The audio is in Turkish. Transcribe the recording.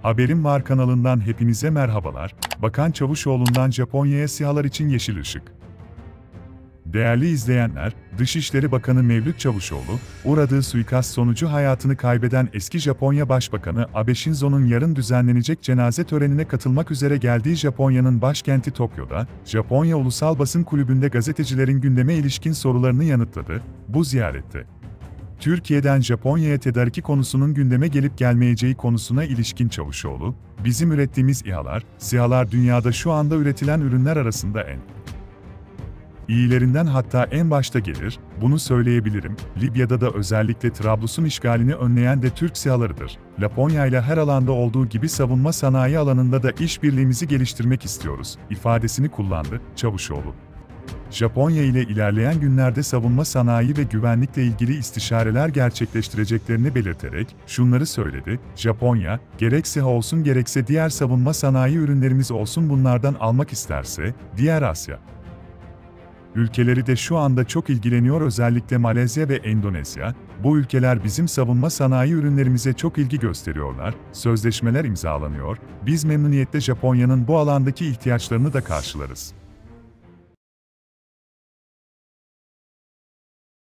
Haberim Var kanalından hepinize merhabalar. Bakan Çavuşoğlu'ndan Japonya'ya SİHA'lar için yeşil ışık. Değerli izleyenler, Dışişleri Bakanı Mevlüt Çavuşoğlu, uğradığı suikast sonucu hayatını kaybeden eski Japonya Başbakanı Abe Shinzo'nun yarın düzenlenecek cenaze törenine katılmak üzere geldiği Japonya'nın başkenti Tokyo'da, Japonya Ulusal Basın Kulübü'nde gazetecilerin gündeme ilişkin sorularını yanıtladı. Bu ziyarette Türkiye'den Japonya'ya tedariki konusunun gündeme gelip gelmeyeceği konusuna ilişkin Çavuşoğlu, bizim ürettiğimiz SİHA'lar dünyada şu anda üretilen ürünler arasında en İyilerinden, hatta en başta gelir, bunu söyleyebilirim. Libya'da da özellikle Trablus'un işgalini önleyen de Türk SİHA'larıdır. Japonya ile her alanda olduğu gibi savunma sanayi alanında da işbirliğimizi geliştirmek istiyoruz, ifadesini kullandı Çavuşoğlu. Japonya ile ilerleyen günlerde savunma sanayi ve güvenlikle ilgili istişareler gerçekleştireceklerini belirterek şunları söyledi: Japonya, gerek SİHA olsun gerekse diğer savunma sanayi ürünlerimiz olsun bunlardan almak isterse, diğer Asya ülkeleri de şu anda çok ilgileniyor, özellikle Malezya ve Endonezya. Bu ülkeler bizim savunma sanayi ürünlerimize çok ilgi gösteriyorlar, sözleşmeler imzalanıyor, biz memnuniyetle Japonya'nın bu alandaki ihtiyaçlarını da karşılarız.